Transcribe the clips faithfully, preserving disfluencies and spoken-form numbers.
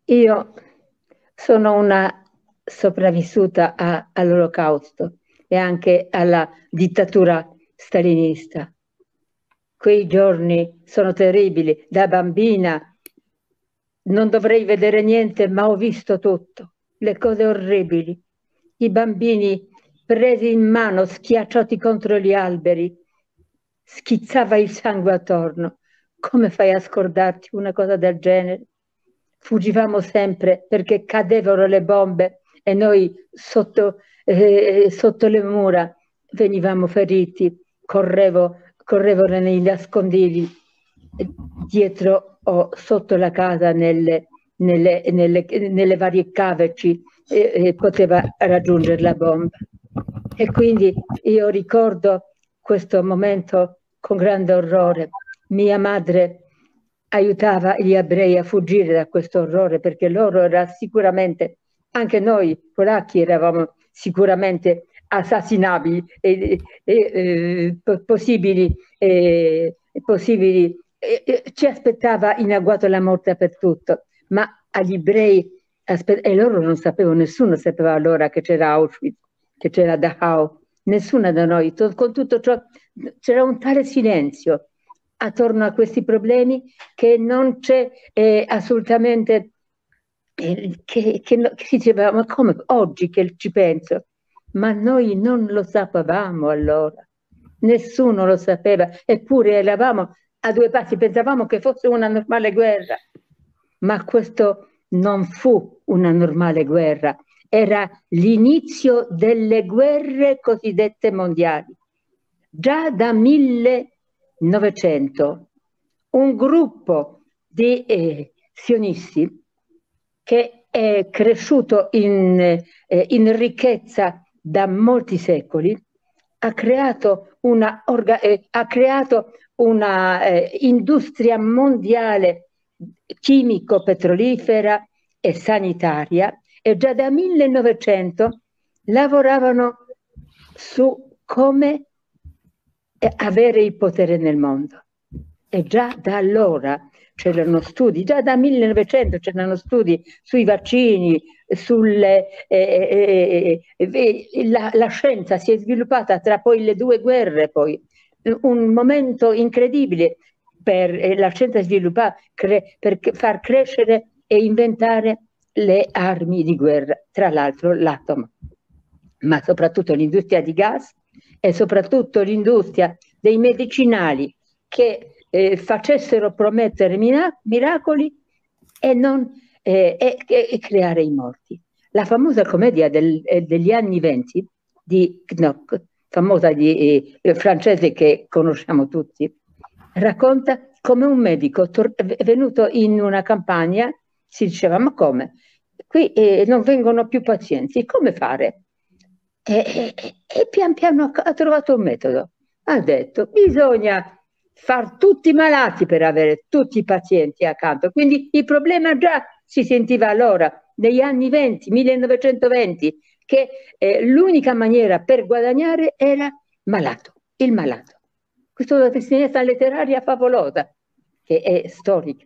Io sono una sopravvissuta a- all'Olocausto e anche alla dittatura stalinista. Quei giorni sono terribili. Da bambina non dovrei vedere niente, ma ho visto tutto. Le cose orribili. I bambini presi in mano, schiacciati contro gli alberi, schizzava il sangue attorno. Come fai a scordarti una cosa del genere? Fuggivamo sempre perché cadevano le bombe e noi sotto, eh, sotto le mura venivamo feriti. Correvo, correvo nei nascondigli eh, dietro o sotto la casa nelle, nelle, nelle, nelle varie cave ci eh, eh, poteva raggiungere la bomba. E quindi io ricordo questo momento con grande orrore. Mia madre aiutava gli ebrei a fuggire da questo orrore perché loro era sicuramente, anche noi polacchi eravamo sicuramente assassinabili e, e, e, possibili, e, possibili e, e, ci aspettava in agguato la morte per tutto, ma agli ebrei e loro non sapevano, nessuno sapeva allora che c'era Auschwitz, che c'era Dachau, nessuna da noi, con tutto ciò c'era un tale silenzio attorno a questi problemi che non c'è eh, assolutamente, eh, che, che, no, che si diceva, ma come oggi che ci penso? Ma noi non lo sapevamo allora, nessuno lo sapeva, eppure eravamo a due passi, pensavamo che fosse una normale guerra, ma questo non fu una normale guerra, era l'inizio delle guerre cosiddette mondiali. Già da millenovecento un gruppo di eh, sionisti che è cresciuto in, eh, in ricchezza da molti secoli ha creato una, orga, eh, ha creato una eh, industria mondiale chimico-petrolifera e sanitaria e già da millenovecento lavoravano su come avere il potere nel mondo. E già da allora c'erano studi, già dal millenovecento c'erano studi sui vaccini, sulle, eh, eh, eh, la, la scienza si è sviluppata tra poi le due guerre, poi un momento incredibile per eh, la scienza sviluppata per far crescere e inventare le armi di guerra, tra l'altro l'atomo, ma soprattutto l'industria di gas e soprattutto l'industria dei medicinali che eh, facessero promettere miracoli e, non, eh, e, e, creare i morti. La famosa commedia del, eh, degli anni venti di Knock, famosa di, eh, francese che conosciamo tutti, racconta come un medico è venuto in una campagna, si diceva ma come? Qui eh, non vengono più pazienti, come fare? E, e, e pian piano ha trovato un metodo. Ha detto bisogna far tutti malati per avere tutti i pazienti accanto. Quindi il problema già si sentiva allora, negli anni venti, millenovecentoventi, che eh, l'unica maniera per guadagnare era malato, il malato. Questa è una testimonianza letteraria favolosa, che è storica.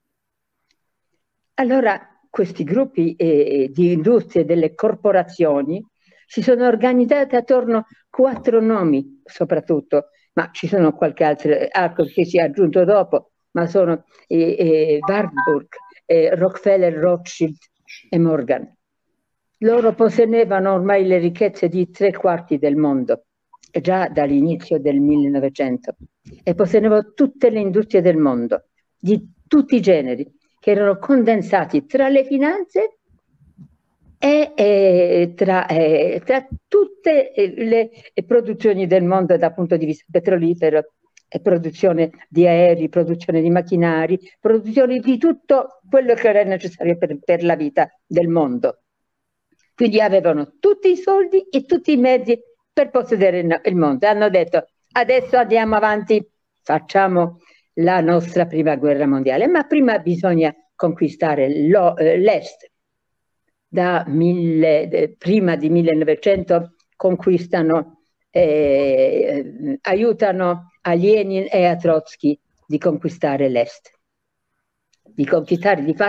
Allora, questi gruppi eh, di industrie, delle corporazioni, si sono organizzate attorno a quattro nomi, soprattutto, ma ci sono qualche altro arco che si è aggiunto dopo, ma sono eh, eh, Warburg, eh, Rockefeller, Rothschild e Morgan. Loro possedevano ormai le ricchezze di tre quarti del mondo, già dall'inizio del millenovecento, e possedevano tutte le industrie del mondo, di tutti i generi, che erano condensati tra le finanze e, e tra, eh, tra tutte le produzioni del mondo dal punto di vista petrolifero, e produzione di aerei, produzione di macchinari, produzione di tutto quello che era necessario per, per la vita del mondo. Quindi avevano tutti i soldi e tutti i mezzi per possedere il mondo. Hanno detto adesso andiamo avanti, facciamo la nostra prima guerra mondiale, ma prima bisogna conquistare eh, l'Est. Da mille, eh, prima di millenovecento conquistano, eh, aiutano a Lenin e a Trotsky di conquistare l'Est, di conquistare, di fare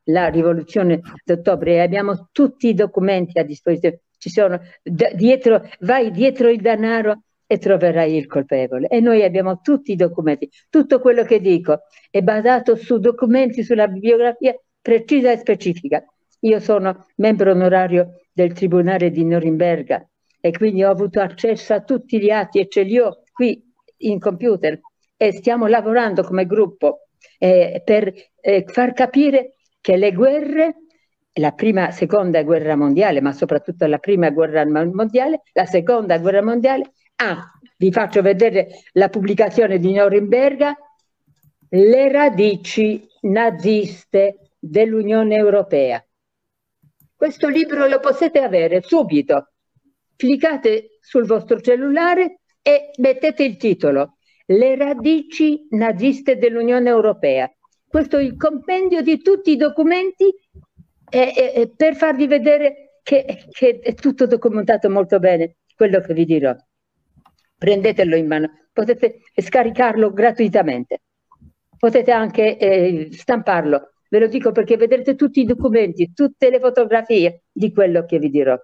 la rivoluzione d'ottobre e abbiamo tutti i documenti a disposizione. Ci sono dietro, vai dietro il denaro e troverai il colpevole. E noi abbiamo tutti i documenti. Tutto quello che dico è basato su documenti, sulla bibliografia precisa e specifica. Io sono membro onorario del Tribunale di Norimberga e quindi ho avuto accesso a tutti gli atti e ce li ho qui in computer e stiamo lavorando come gruppo eh, per eh, far capire che le guerre, la prima, seconda guerra mondiale, ma soprattutto la prima guerra mondiale, la seconda guerra mondiale, ah, vi faccio vedere la pubblicazione di Norimberga, le radici naziste dell'Unione Europea. Questo libro lo potete avere subito. Cliccate sul vostro cellulare e mettete il titolo, le radici naziste dell'Unione Europea. Questo è il compendio di tutti i documenti eh, eh, per farvi vedere che, che è tutto documentato molto bene, quello che vi dirò. Prendetelo in mano, potete scaricarlo gratuitamente, potete anche eh, stamparlo, ve lo dico perché vedrete tutti i documenti, tutte le fotografie di quello che vi dirò.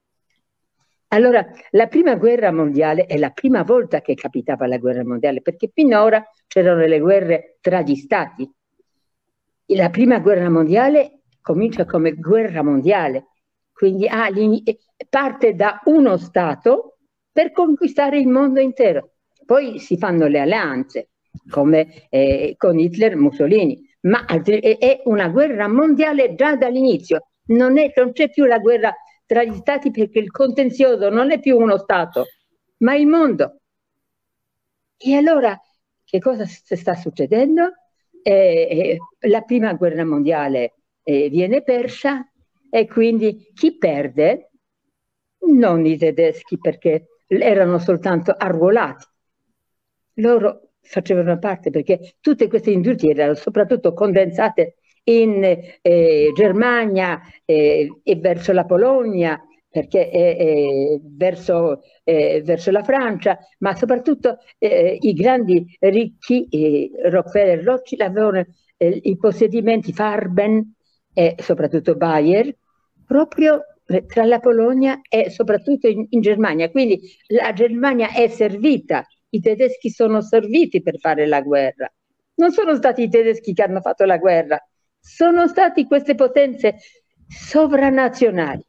Allora, la prima guerra mondiale è la prima volta che capitava la guerra mondiale, perché finora c'erano le guerre tra gli stati. La prima guerra mondiale comincia come guerra mondiale, quindi ah, parte da uno stato per conquistare il mondo intero. Poi si fanno le alleanze, come eh, con Hitler e Mussolini, ma è una guerra mondiale già dall'inizio. Non c'è più la guerra tra gli stati perché il contenzioso non è più uno stato, ma il mondo. E allora che cosa sta succedendo? Eh, la prima guerra mondiale eh, viene persa e quindi chi perde? Non i tedeschi perché erano soltanto arruolati. Loro facevano parte perché tutte queste industrie erano soprattutto condensate in eh, Germania eh, e verso la Polonia, perché eh, eh, verso, eh, verso la Francia, ma soprattutto eh, i grandi ricchi, eh, Rockefeller e Rothschild, avevano eh, i possedimenti Farben e soprattutto Bayer, proprio tra la Polonia e soprattutto in, in Germania. Quindi la Germania è servita, i tedeschi sono serviti per fare la guerra. Non sono stati i tedeschi che hanno fatto la guerra, sono stati queste potenze sovranazionali.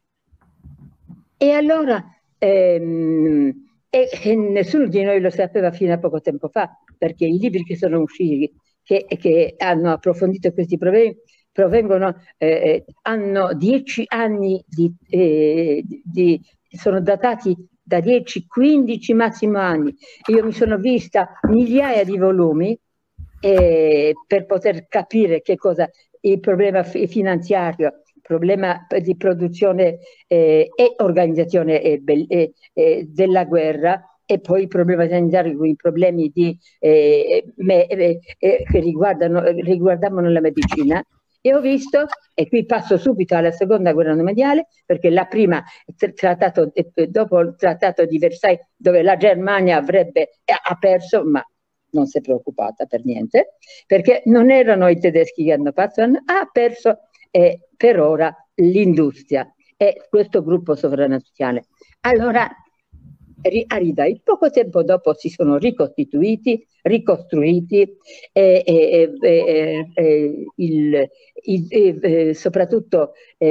E allora ehm, e, e nessuno di noi lo sapeva fino a poco tempo fa, perché i libri che sono usciti, che, che hanno approfondito questi problemi, provengono, eh, hanno dieci anni di, eh, di, sono datati da dieci, quindici massimo anni. Io mi sono vista migliaia di volumi eh, per poter capire che cosa il problema finanziario, il problema di produzione eh, e organizzazione eh, eh, eh, della guerra, e poi il problema sanitario, i problemi di, eh, me, eh, eh, che riguardano, riguardavano la medicina. E ho visto, e qui passo subito alla seconda guerra mondiale, perché la prima, trattato, dopo il trattato di Versailles, dove la Germania avrebbe, ha perso, ma non si è preoccupata per niente, perché non erano i tedeschi che hanno perso, ha perso eh, per ora l'industria e questo gruppo sovranazionale. Allora, Aridai, poco tempo dopo si sono ricostituiti, ricostruiti e, e, e, e il, il, e soprattutto e,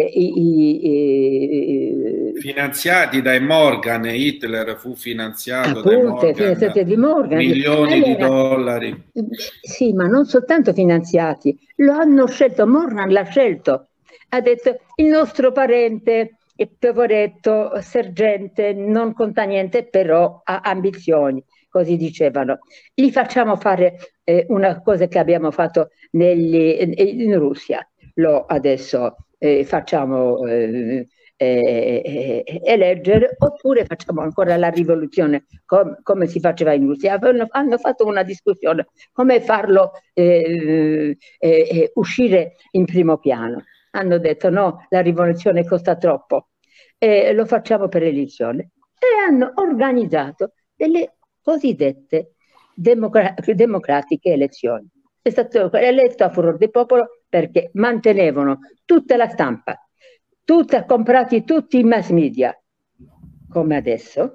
i, finanziati dai Morgan. Hitler fu finanziato appunto, dai Morgan, di Morgan, milioni allora, di dollari. Sì, ma non soltanto finanziati, lo hanno scelto, Morgan l'ha scelto, ha detto il nostro parente è poveretto, sergente, non conta niente, però ha ambizioni, così dicevano. Gli facciamo fare eh, una cosa che abbiamo fatto negli, in Russia, lo adesso eh, facciamo eh, eh, eleggere, oppure facciamo ancora la rivoluzione com come si faceva in Russia. Hanno, hanno fatto una discussione come farlo eh, eh, uscire in primo piano. Hanno detto no, la rivoluzione costa troppo, eh, lo facciamo per elezione, e hanno organizzato delle cosiddette democra democratiche elezioni. È stato eletto a furor di popolo perché mantenevano tutta la stampa, tutta, comprati tutti i mass media, come adesso.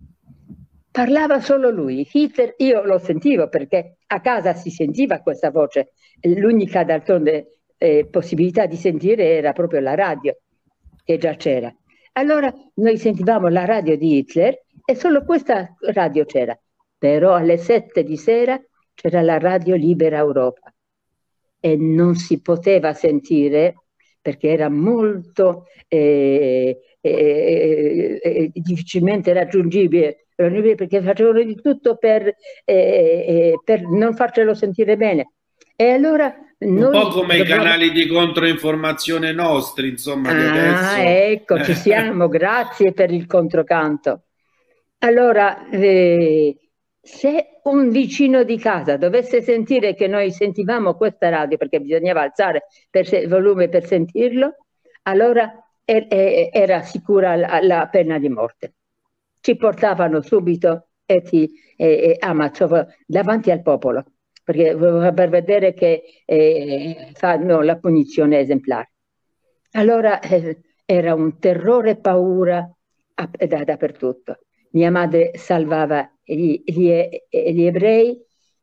Parlava solo lui. Hitler, io lo sentivo perché a casa si sentiva questa voce. L'unica d'altronde eh, possibilità di sentire era proprio la radio, che già c'era. Allora noi sentivamo la radio di Hitler e solo questa radio c'era. Però alle sette di sera c'era la radio Libera Europa e non si poteva sentire perché era molto eh, eh, eh, difficilmente raggiungibile, perché facevano di tutto per, eh, eh, per non farcelo sentire bene. E allora un noi po' come dobbiamo... i canali di controinformazione nostri, insomma, di ah, adesso. Ecco, ci siamo, grazie per il controcanto. Allora, eh, se un vicino di casa dovesse sentire che noi sentivamo questa radio, perché bisognava alzare per il volume per sentirlo, allora er, er, era sicura la, la pena di morte. Ci portavano subito e ti eh, ammazzavano davanti al popolo, perché per vedere che eh, fanno la punizione esemplare. Allora eh, era un terrore e paura a, da, dappertutto. Mia madre salvava gli, gli, gli ebrei,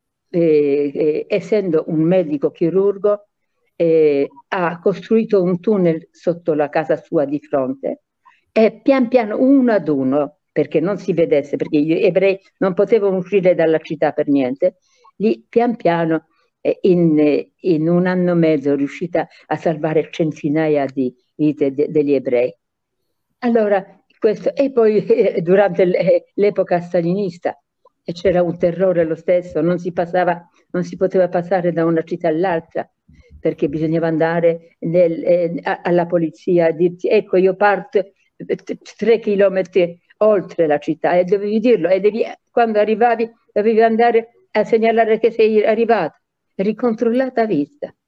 eh, eh, essendo un medico chirurgo, eh, ha costruito un tunnel sotto la casa sua di fronte e pian piano, uno ad uno, perché non si vedesse, perché gli ebrei non potevano uscire dalla città per niente, lì pian piano, eh, in, in un anno e mezzo, è riuscita a salvare centinaia di vite de, degli ebrei. Allora, questo, e poi eh, durante l'epoca stalinista c'era un terrore lo stesso, non si passava, non si poteva passare da una città all'altra perché bisognava andare nel, eh, alla polizia a dirti ecco io parto tre chilometri oltre la città e dovevi dirlo e devi, quando arrivavi dovevi andare a segnalare che sei arrivato, ricontrollata a vista.